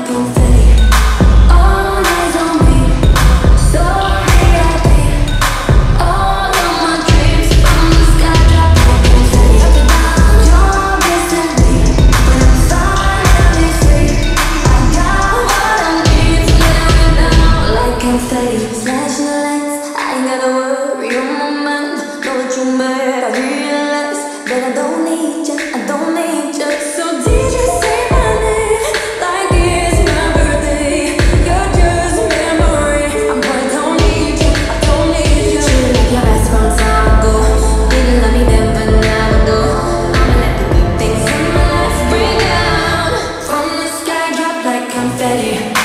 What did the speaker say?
confetti. All eyes on me, so VIP. All of my dreams from the sky drop like confetti. You're missing me when I'm finally free. I got what I need to live it now like confetti. Flashing lights, I ain't gotta worry on my mind. Know what you made, I realize that I don't need you, I don't need you. So did you say my name like it's my birthday? You're just a memory, but I don't need you, I don't need you. Treat me like your best from time ago. Didn't love me then, but now I do. I'ma let the good things in my life bring out from the sky drop like confetti.